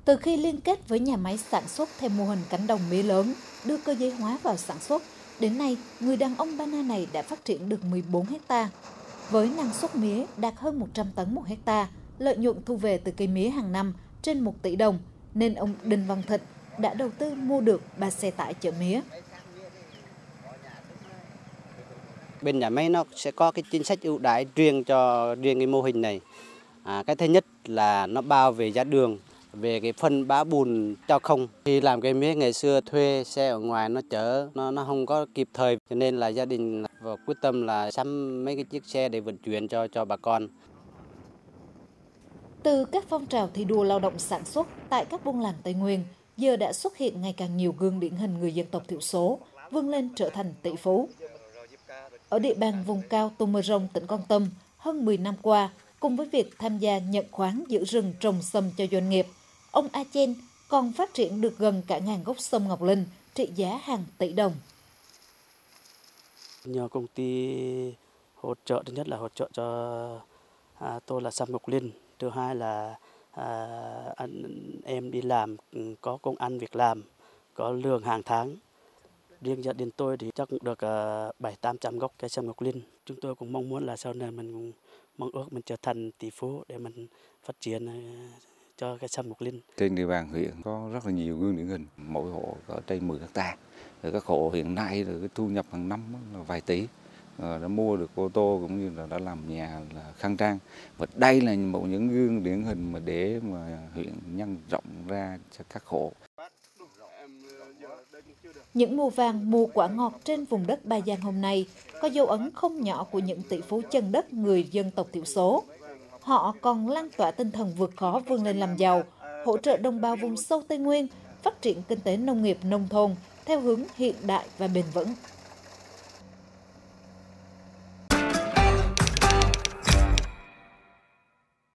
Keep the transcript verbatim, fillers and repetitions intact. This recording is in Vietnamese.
Từ khi liên kết với nhà máy sản xuất theo mô hình cánh đồng mía lớn, đưa cơ giới hóa vào sản xuất, đến nay, người đàn ông Ba Na này đã phát triển được mười bốn héc ta. Với năng suất mía đạt hơn một trăm tấn một héc ta, lợi nhuận thu về từ cây mía hàng năm trên một tỷ đồng, nên ông Đinh Văn Thịnh đã đầu tư mua được ba xe tải chở mía. Bên nhà máy nó sẽ có cái chính sách ưu đãi riêng cho riêng cái mô hình này. À, cái thứ nhất là nó bao về giá đường, về cái phân bã bùn cho không. Khi làm cái mía ngày xưa thuê xe ở ngoài nó chở nó nó không có kịp thời, cho nên là gia đình quyết tâm là sắm mấy cái chiếc xe để vận chuyển cho cho bà con. Từ các phong trào thi đua lao động sản xuất tại các buôn làng Tây Nguyên, giờ đã xuất hiện ngày càng nhiều gương điển hình người dân tộc thiểu số vươn lên trở thành tỷ phú. Ở địa bàn vùng cao Tum Mơ Rông, tỉnh Kon Tum, hơn mười năm qua, cùng với việc tham gia nhận khoán giữ rừng trồng sâm cho doanh nghiệp, ông A Chen còn phát triển được gần cả ngàn gốc sâm ngọc linh trị giá hàng tỷ đồng. Nhờ công ty hỗ trợ, thứ nhất là hỗ trợ cho à, tôi là sâm ngọc linh, thứ hai là à, anh em đi làm có công ăn việc làm, có lương hàng tháng. Riêng gia đình tôi thì chắc cũng được bảy tám trăm gốc cây sâm ngọc linh. Chúng tôi cũng mong muốn là sau này mình mong ước mình trở thành tỷ phú để mình phát triển cho cây sâm ngọc linh. Trên địa bàn huyện có rất là nhiều gương điển hình, mỗi hộ có trên mười héc ta. Rồi các hộ hiện nay rồi cái thu nhập hàng năm là vài tỷ, rồi đã mua được ô tô cũng như là đã làm nhà là khang trang. Và đây là một những gương điển hình mà để mà huyện nhân rộng ra cho các hộ. Những mùa vàng, mùa quả ngọt trên vùng đất Ba Giang hôm nay có dấu ấn không nhỏ của những tỷ phú chân đất người dân tộc thiểu số. Họ còn lan tỏa tinh thần vượt khó vươn lên làm giàu, hỗ trợ đồng bào vùng sâu Tây Nguyên phát triển kinh tế nông nghiệp nông thôn theo hướng hiện đại và bền vững.